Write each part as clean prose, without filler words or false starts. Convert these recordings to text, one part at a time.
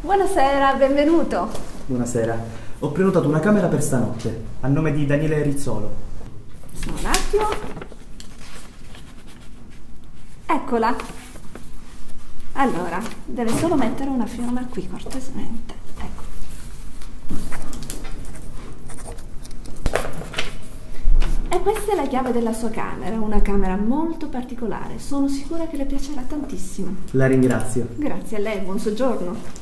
Buonasera, benvenuto. Buonasera. Ho prenotato una camera per stanotte, a nome di Daniele Rizzolo. Solo un attimo. Eccola. Allora, deve solo mettere una firma qui, cortesemente. Ecco. E questa è la chiave della sua camera, una camera molto particolare. Sono sicura che le piacerà tantissimo. La ringrazio. Grazie a lei, buon soggiorno.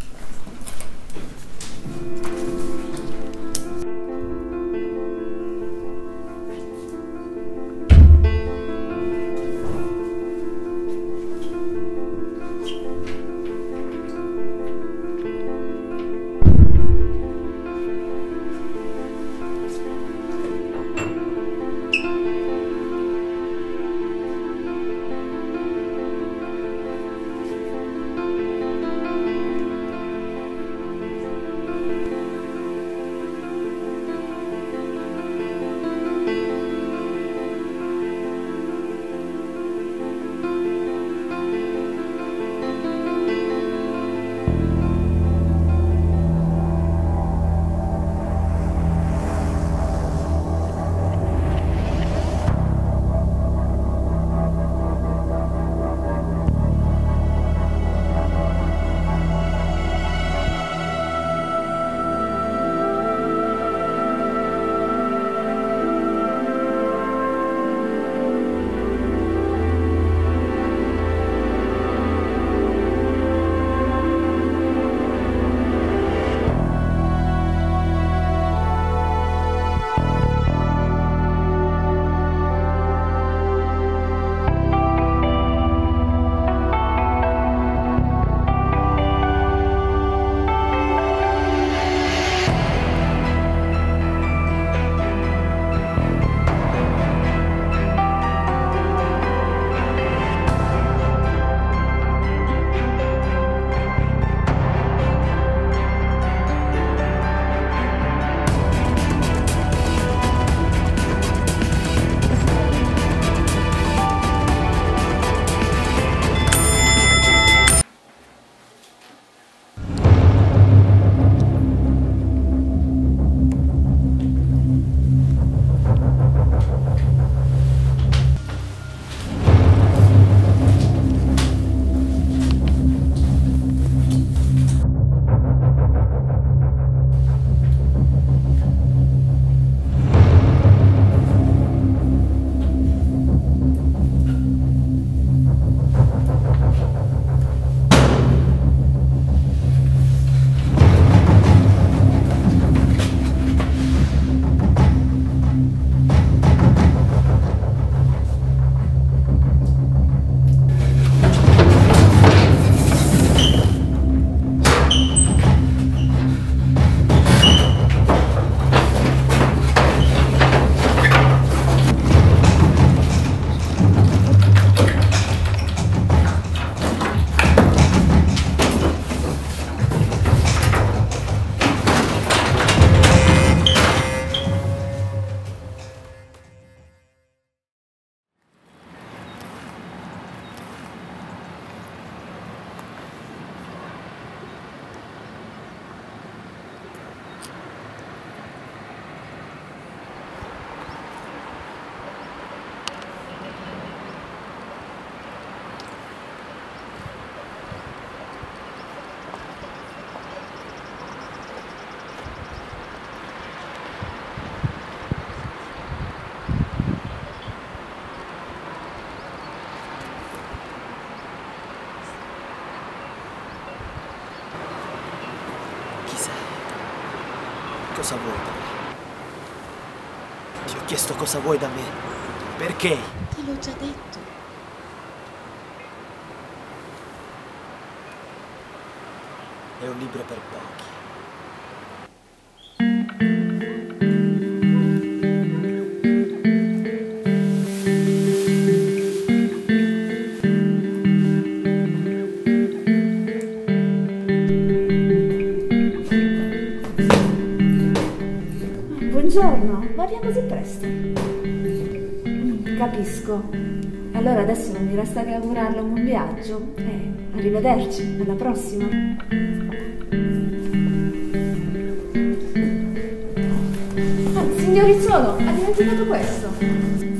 Cosa vuoi da me? Ti ho chiesto cosa vuoi da me. Perché? Te l'ho già detto. È un libro per pochi. Buongiorno, ma via così presto? Capisco. Allora adesso non mi resta che augurarle un buon viaggio e arrivederci, alla prossima. Signor Rizzolo, ha dimenticato questo.